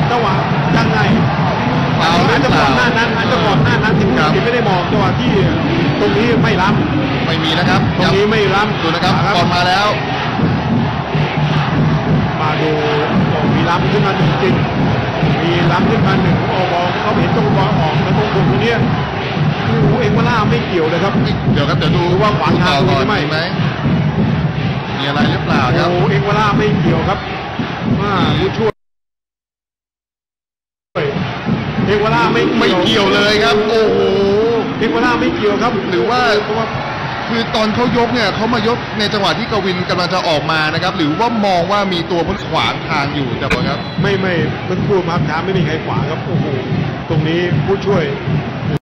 จังหวะยังไงอาจจะก่อนหน้านั้นที่ผู้ตัดสินไม่ได้มองจังหวะที่ตรงนี้ไม่ล้ำไม่มีนะครับตรงนี้ไม่ล้ำดูนะครับก่อนมาแล้วมาดูมีล้ำขึ้นมาจริงๆมีล้ำขึ้นมาหนึ่งบอลเขาเห็นตรงบอลออกแล้วตรงนี้เอ็กวาล่าไม่เกี่ยวเลยครับเดี๋ยวครับเดี๋ยวดูว่าขวางทางตรงนี้ไหมมีอะไรหรือเปล่าครับเอ็กวาล่าไม่เกี่ยวครับผู้ช่วยเอกวาล่าไม่เกี่ยวเลยครับโอ้โหเอกวาล่าไม่เกี่ยวครับหรือว่าคือตอนเขายกเนี่ยเขามายกในจังหวะที่กวินกำลังจะออกมานะครับหรือว่ามองว่ามีตัวมันขวางทางอยู่แต่บอกครับไม่มันพูดมาช้าไม่มีใครขวางครับโอ้โหตรงนี้ผู้ช่วย